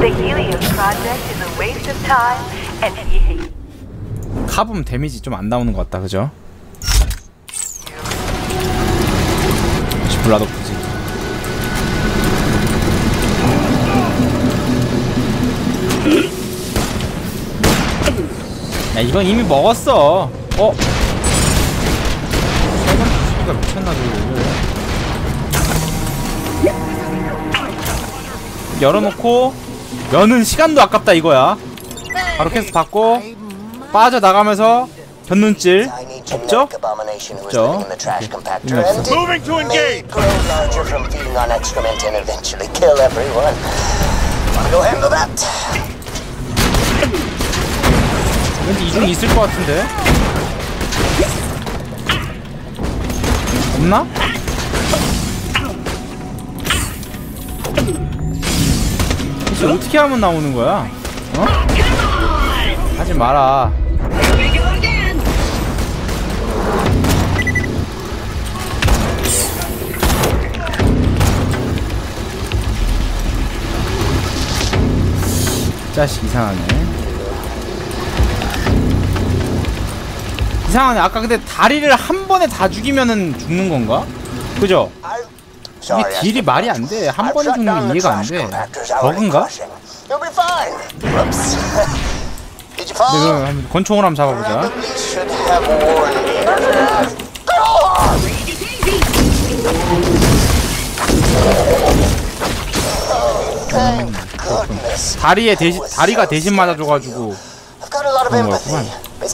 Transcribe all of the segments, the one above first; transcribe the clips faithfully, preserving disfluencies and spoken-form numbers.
카붐 데미지 좀 안 나오는 것 같다, 그죠? 혹시 몰라도 굳이. 야, 이건 이미 먹었어. 어? 세번 주시기가 미쳤나 보네. 열어놓고 여는 시간도 아깝다 이거야. 바로 캔스 받고 빠져나가면서 견눈질 없죠? 없죠? 왠지 이중이 있을 것 같은데? 없나? 대체 어떻게 하면 나오는 거야? 어? 하지 마라. 자식 이상하네. 이상하네. 아까 근데 다리를 한 번에 다 죽이면은 죽는 건가? 그죠? 이게 딜이 말이 안 돼. 한 번에 죽는 게 이해가 안 돼. 버그인가? 네, 그럼 권총으로 한번 잡아보자. 음, 다리에 대신 다리가 대신 맞아줘가지고 그런 거였구만.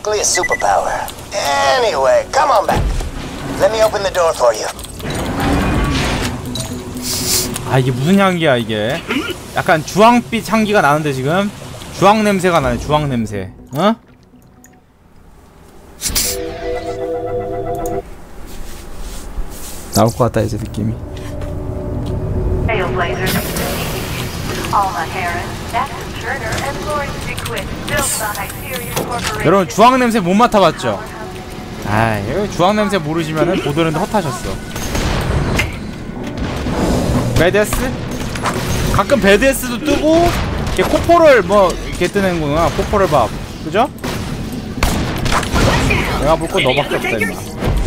아 이게 무슨 향기야 이게? 약간 주황빛 향기가 나는데 지금 주황 냄새가 나네. 주황 냄새. 어? 나올 것 같다 이제 느낌이. 여러분 주황 냄새 못 맡아봤죠? 아, 주황 냄새 모르시면은 보드랜드 헛하셨어. 배드에스? 가끔 배드에스도 뜨고 이렇게 코포를 뭐 이렇게 뜨는구나. 코포를 봐. 그죠? 내가 볼 거 너밖에 없다 임마.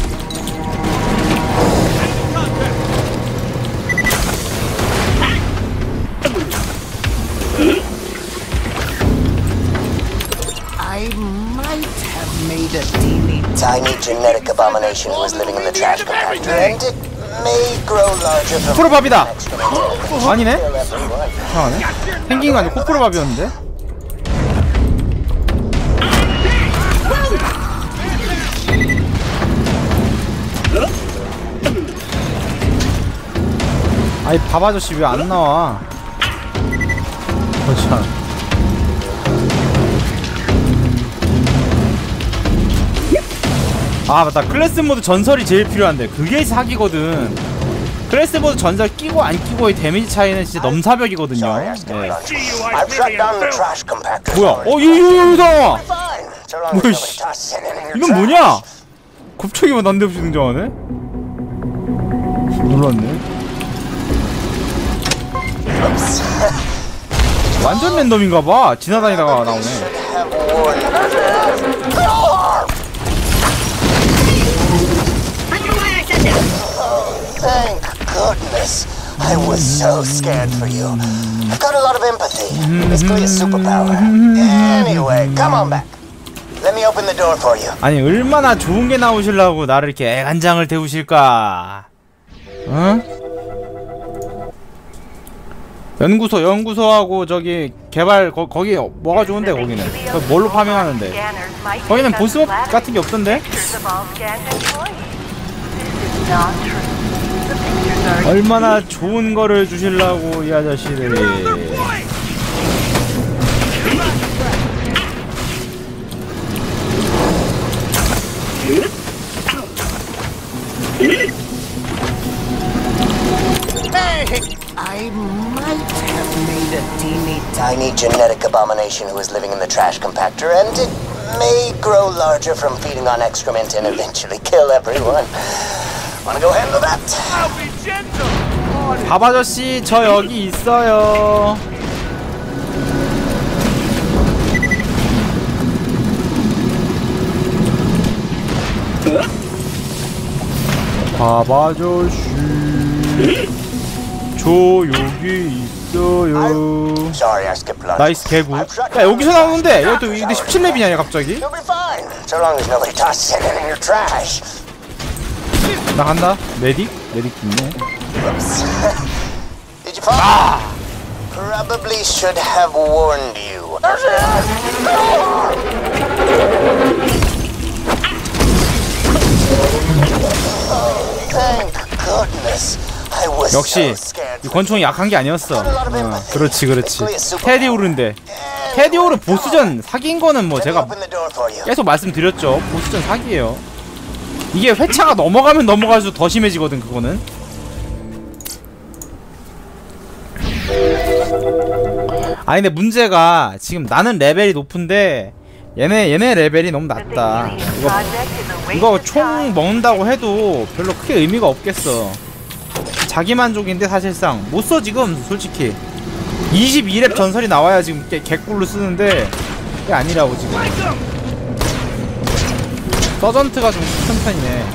I might have made a teeny tiny genetic abomination who was living in the trash compactor, and it may grow larger from. 코프로밥이다. 어, 아니네. 이상하네. 생긴 거 아니고 코프로밥이었는데. 아이 밥 아저씨 왜 안 나와? 어참. 아 맞다. 클래스 모드 전설이 제일 필요한데 그게 사기거든. 클래스 모드 전설 끼고 안 끼고의 데미지 차이는 진짜 넘사벽이거든요. 네. 뭐야? 어 이거 이거 뭐야 씨. 이건 뭐냐? 갑자기 왜 난데없이 등장하네? 놀랐네. 완전 랜덤인가봐. 지나다니다가 나오네. Thank goodness. I was so scared for you. I've got a lot of empathy. Basically a superpower. Anyway, come on back. Let me open the door for you. 아니 얼마나 좋은 게 나오시려고 나를 이렇게 애간장을 태우실까? 응? 연구소, 연구소하고 저기 개발 거, 거기 뭐가 좋은데 거기는? 거기 뭘로 파밍하는데? 거기는 보스몹 같은 게 없던데? 얼마나 좋은 거를 주실라고 이 아저씨들이. I might have made a teeny tiny genetic abomination who is living in the trash compactor, and it may grow larger from feeding on excrement and eventually kill everyone. Wanna go handle that? 밥 아저씨 저 여기 있어요. 밥 아저씨 저 여기 있어요. Sorry, I skipped lunch. 나이스 개구. 야 여기서 나오는데 여기 또 이게 십칠 렙이냐 갑자기? You'll be fine, so long as nobody tosses anything in your trash. 나 간다. 메딕? 메딕 있네. Whoops. Did you fall? Ah! Probably should have warned you. Oh, thank goodness. I was 역시 so scared. 이 권총이 약한 게 아니었어. 어, 그렇지 그렇지. 테디 오르인데 테디 오르 보스전 사기인 거는 뭐 제가 Open the door for you. 계속 말씀드렸죠. 보스전 사기예요. 이게 회차가 넘어가면 넘어갈수록 더 심해지거든 그거는. 아니 근데 문제가 지금 나는 레벨이 높은데 얘네 얘네 레벨이 너무 낮다. 이거 이거 총 먹는다고 해도 별로 크게 의미가 없겠어. 자기 만족인데 사실상 못 써 지금 솔직히. 이십이 렙 전설이 나와야 지금 개, 개꿀로 쓰는데 그게 아니라고 지금. 서전트가 좀 큰 편이네.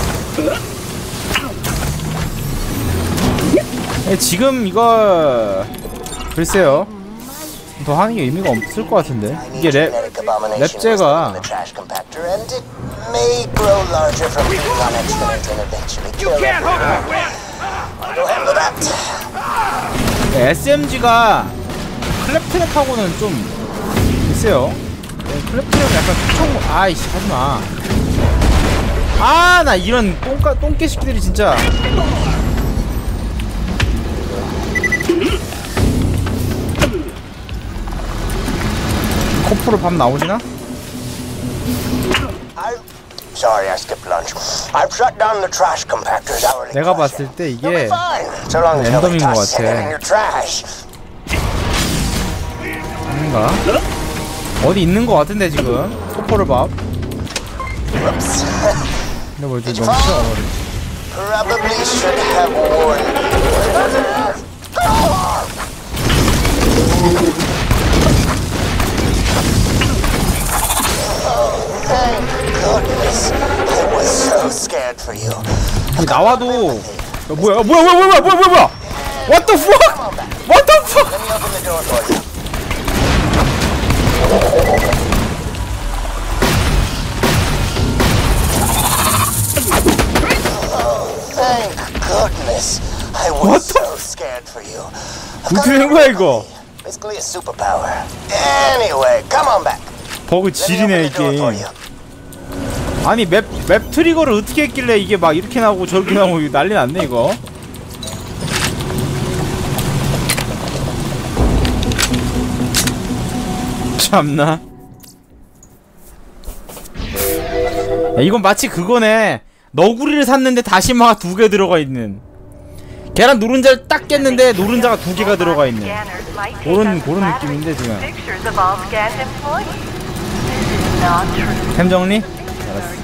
네, 지금 이거 글쎄요 더 하는 게 의미가 없을 것 같은데. 이게 랩 랩제가 에스엠지가 클랩트랩하고는 좀 글쎄요. 네, 클랩트랩은 약간 총 아이씨 하지마. 아 나 이런 똥까 똥개새끼들이 진짜. 코프로 밥 나오지나? 내가 봤을 때 이게 랜덤인 것 같아. 아닌가? 어디 있는 것 같은데 지금 코프로 밥. 근데 뭐 이렇게 너무 나와도 야, 뭐야 뭐야 뭐야 뭐야 뭐야 뭐야 뭐야 What the fuck? What the fuck? What the? 어떻게 된 거야 이거? 버그 지리네 이 게임. 아니 맵, 맵 트리거를 어떻게 했길래 이게 막 이렇게 나오고 저렇게 나오고 난리 났네 이거. 참나. 야, 이건 마치 그거네. 너구리를 샀는데 다시마가 두 개 들어가 있는. 계란 노른자를 딱 깼는데 노른자가 두 개가 들어가 있는. 그런 그런 느낌인데 지금. 템 정리? 알았어.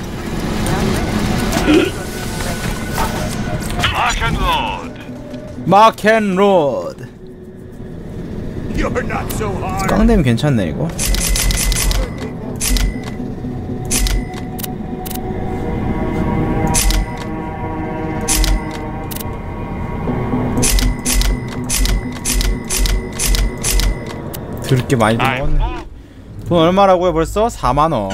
마켄로드. 깡되면 괜찮네 이거. 드럽게 많이 들어갔네. 돈 얼마라고요 벌써? 사만 원.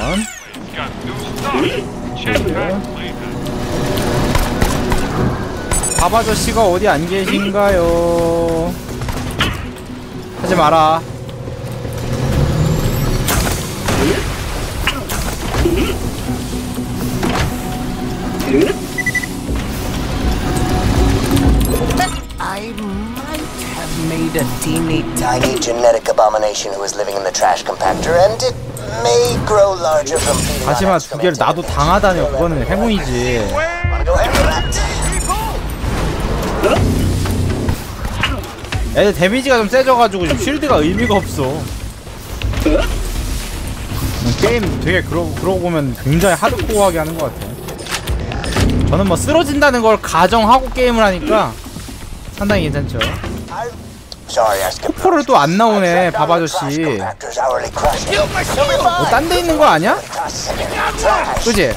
밥 아저씨가 어디 안 계신가요? 하지 마라. I might have made a teeny tiny genetic abomination who was living in the trash compactor, and it may grow larger from feeding on 하지만 두 개를 나도 당하다니 그거는 행운이지. 애들 데미지가 좀 세져가지고 지금 쉴드가 의미가 없어. 게임 되게 그러, 그러고 보면 굉장히 하드코어하게 하는 것 같아. 저는 뭐 쓰러진다는 걸 가정하고 게임을 하니까 상당히 괜찮죠. Sorry, I skipped 코포를 또 안 나오네, 밥 아저씨. compactor's hourly crushing. 뭐 딴 데 있는 거 아니야? 그지?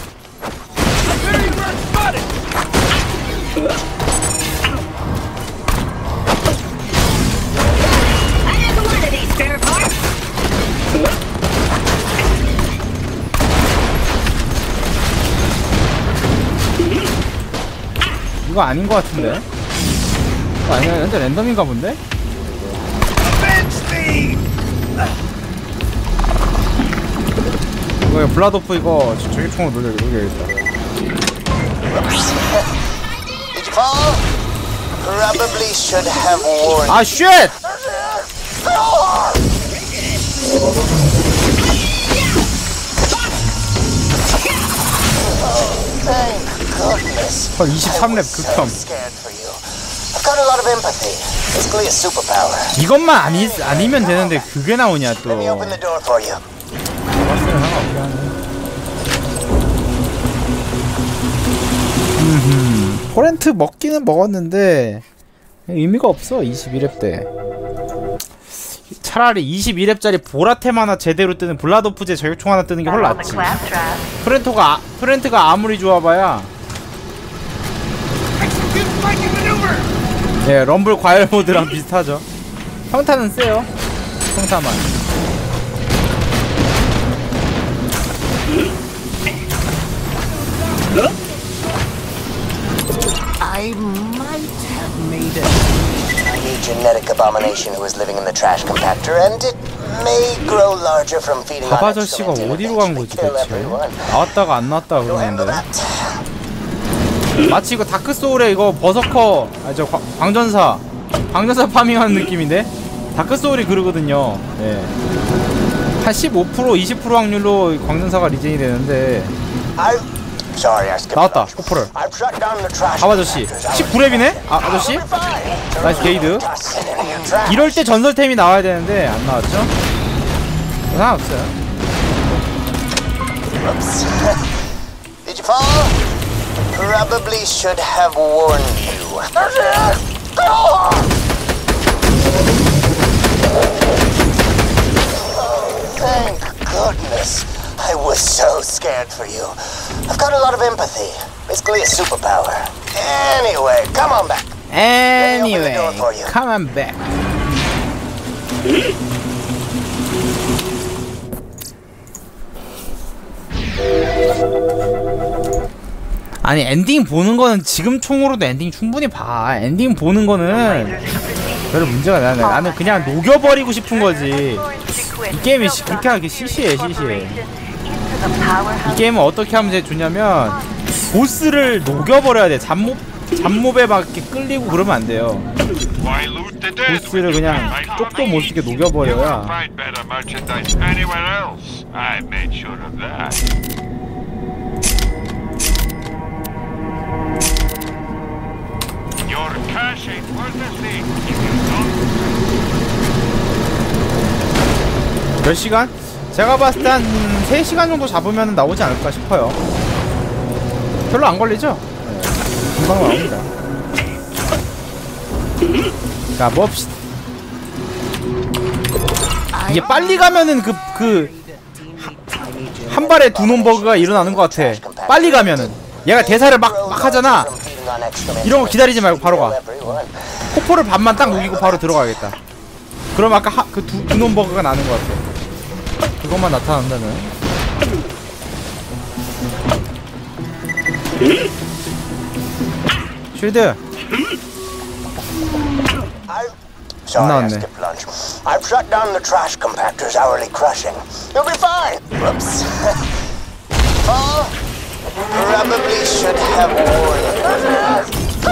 이거 아닌 거 같은데? 이거 아니야? 완전 랜덤인가 본데? 이거 블라도프 이거 저기 총으로 놀려 놀려야겠다. Did you fall? Probably should have warned. 아 쉣! Thank goodness. 헐 이십삼 렙 So 극혐. scared for you. I've got a lot of empathy. Basically a superpower. 이것만 아니, 아니면 되는데 그게 나오냐 또. Let me open the door for you. 봤으면 상관없게 하네. 음흠. 포렌트 먹기는 먹었는데 의미가 없어. 이십이 렙 때 차라리 이십이 렙짜리 보라템 하나 제대로 뜨는 블라도프제 저격총 하나 뜨는 게 훨 낫지. 프렌토가 아, 프렌트가 아무리 좋아봐야 예 럼블 과열 모드랑 비슷하죠. 평타는 세요. 평타만. I might have made a tiny genetic abomination who is living in the trash compactor, and it may grow larger from feeding on 밥 아저씨가 excrement and 어디로 간 eventually 거지 kill 대체? everyone. 나왔다가 안 나왔다 You'll handle 그러는데 that. 마치 이거 다크소울에 이거 버서커 아저 광전사 광전사 파밍하는 느낌인데 다크소울이 그러거든요. 예. 한 십오 퍼센트 이십 퍼센트 확률로 광전사가 리젠이 되는데 I sorry, I skipped 나왔다 lunch. 코프를. I've shut down the trash 밥 아저씨 compactors. 십구 렙이네? 아 아저씨? 나이스 게이드. Toss it into your trash. 이럴 때 전설템이 나와야 되는데 안 나왔죠? 상관없어요. Oops. Did you fall? Probably should have warned you. Thank goodness. I was so scared for you. I've got a lot of empathy. Basically a superpower. Anyway, come on back. Anyway, come on back. 아니 엔딩 보는 거는 지금 총으로도 엔딩 충분히 봐. 엔딩 보는 거는 별로 문제가 나는 나는 그냥 녹여버리고 싶은 거지. 이 게임이 시, 그렇게 하기 시시해 시시해. 이 게임은 어떻게 하면 제일 좋냐면 보스를 녹여버려야 돼. 잡몹 잡몹에 막 이렇게 끌리고 그러면 안 돼요. 보스를 그냥 쪽도 못 쓰게 녹여버려야. 몇 시간? 제가 봤을 때 한 세 시간 정도 잡으면 나오지 않을까 싶어요. 별로 안 걸리죠? 네, 금방 나옵니다. 자, 봅시다. 이게 빨리 가면은 그, 그, 한 발에 두 놈버그가 일어나는 것 같아. 빨리 가면은. 얘가 대사를 막, 막 하잖아. 이런 거 기다리지 말고 바로 가. 코포를 반만 딱 녹이고 바로 들어가야겠다. 그럼 아까 하, 그 두, 두 놈버그가 나는 것 같아. 그것만 나타난다면. 쉴드. Sorry, I skipped lunch. I've shut down the trash compactor's hourly crushing. You'll be fine. Whoops. Oh, probably should have warned.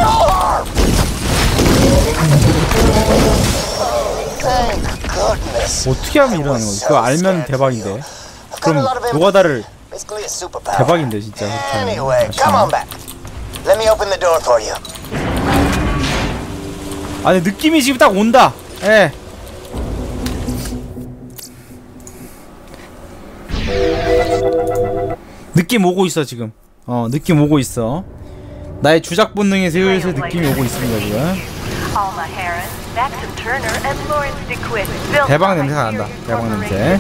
Thank goodness. 어떻게 하면 일어나는 거지? 그거 알면 대박인데. 그럼 노가다를 대박인데 진짜. Anyway, come on back. Let me open the door for you. 아니 느낌이 지금 딱 온다. 예. 느낌 오고 있어 지금. 어 느낌 오고 있어. 나의 주작 본능에 슬슬 느낌이 오고 있습니다 지금. 대박 냄새가 난다. 대박 냄새.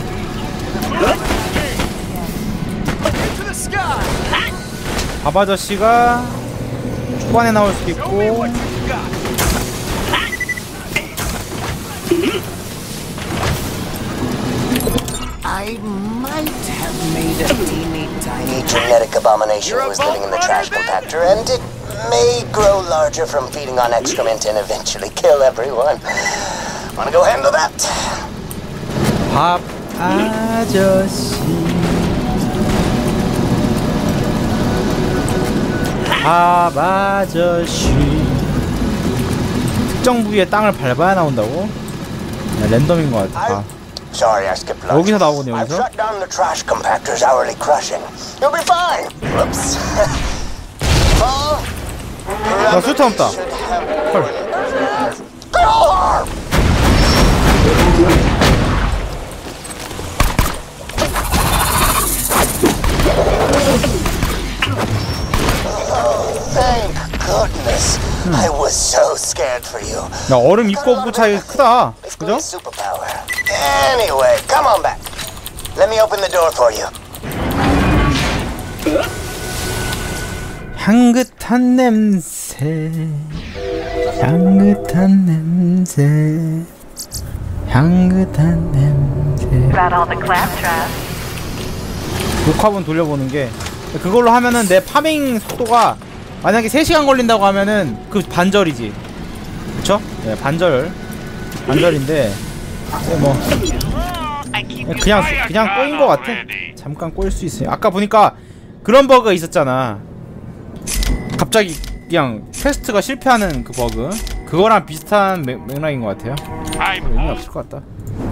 밥 아저씨가 초반에 나올 수도 있고. I might have made a teeny tiny genetic abomination who was living in the trash compactor, and it may grow larger from feeding on excrement and eventually kill everyone. Wanna go handle that? 밥 아저씨. 밥 아저씨. 특정 부위의 땅을 밟아야 나온다고? 야, 랜덤인 것 같아. Sorry, I skipped lunch. 여기서 나오네, I've 여기서. shut down the trash compactor's hourly crushing. You'll be fine. Whoops. Oh, 나 수탄 없다. 헐. Thank goodness. I was so scared for you. 야, 얼음 있고 없고 차이 크다. 그죠? Superpower. Anyway, come on back. Let me open the door for you. 향긋한 냄새. 향긋한 냄새. 향긋한 냄새. 녹화본 돌려보는 게 그걸로 하면은 내 파밍 속도가 만약에 세 시간 걸린다고 하면은 그 반절이지. 그쵸? 네, 반절. 반절인데 뭐 그냥 그냥 꼬인 것 같아. 잠깐 꼬일 수 있어요. 아까 보니까 그런 버그가 있었잖아. 갑자기 그냥 퀘스트가 실패하는 그 버그. 그거랑 비슷한 맥, 맥락인 것 같아요. 의미 없을 것 같다.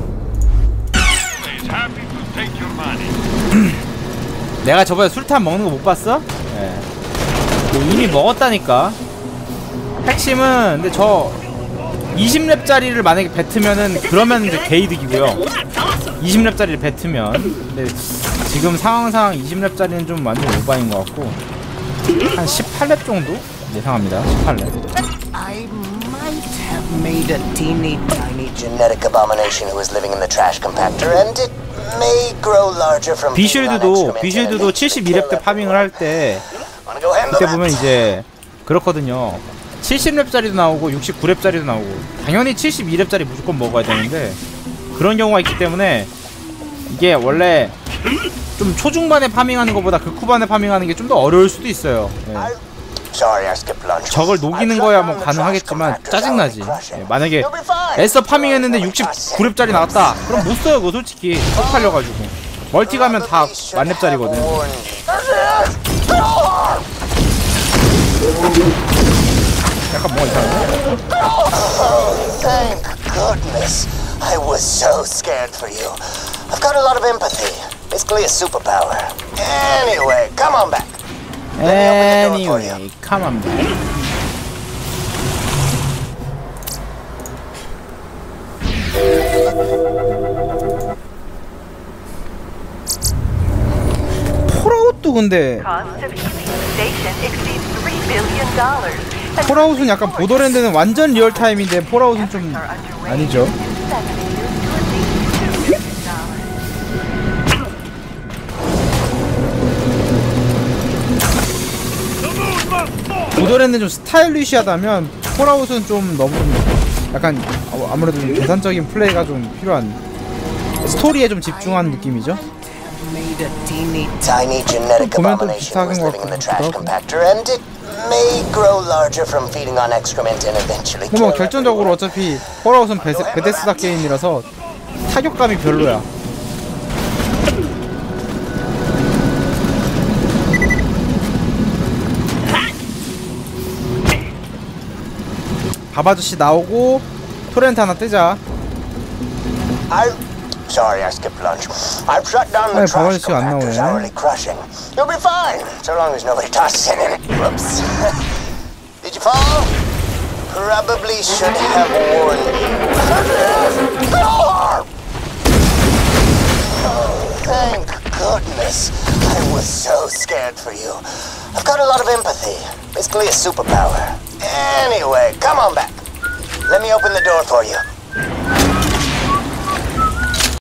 내가 저번에 술탄 먹는 거 못 봤어? 네. 뭐 이미 먹었다니까. 핵심은 근데 저 이십 렙짜리를 만약에 뱉으면은 그러면 이제 개이득이고요. 이십 렙짜리를 뱉으면. 근데 지금 상황상 이십 렙짜리는 좀 완전 오바인 것 같고 한 십팔 렙 정도 예상합니다. 십팔 렙. I might have made a teeny tiny genetic abomination who was living in the trash compactor, and it may grow larger from. 비쉴드도 비쉴드도 칠십이 렙 때 파밍을 할 때 그때 보면 이제 그렇거든요. 칠십 렙짜리도 나오고 육십구 렙짜리도 나오고 당연히 칠십이 렙짜리 무조건 먹어야 되는데 그런 경우가 있기 때문에 이게 원래 좀 초중반에 파밍하는 것보다 극후반에 파밍하는 게 좀 더 어려울 수도 있어요. 네. 저걸 녹이는 거야 뭐 가능하겠지만 짜증나지. 네. 만약에 애써 파밍했는데 육십구 렙짜리 나왔다 그럼 못 써요 그거 솔직히. 턱 팔려가지고 멀티 가면 다 만 렙짜리거든. 약간 뭔가 이상한데? Thank goodness. I was so scared for you. I've got a lot of empathy. Basically a superpower. Anyway, come on back. Anyway, come on back. 폴아웃도 근데 폴아웃은 약간 보더랜드는 완전 리얼타임인데 폴아웃은 좀 아니죠. 보더랜드는 좀 스타일리시하다면 폴아웃은 좀 너무 약간 아무래도 계산적인 플레이가 좀 필요한 스토리에 좀 집중한 느낌이죠. Tiny genetic abomination was living in the trash compactor, and it may grow larger from feeding on excrement and eventually kill. 뭐 결정적으로 어차피 폴아웃은 베데스다 게임이라서 타격감이 별로야. 밥 아저씨 나오고 토렌트 하나 뜨자. Sorry, I skipped lunch. I've shut down the trash compactor's hourly crushing. You'll be fine, so long as nobody tosses it in it. Whoops. Did you fall? Probably should have warned you. Oh, thank goodness. I was so scared for you. I've got a lot of empathy. Basically a superpower. Anyway, come on back. Let me open the door for you.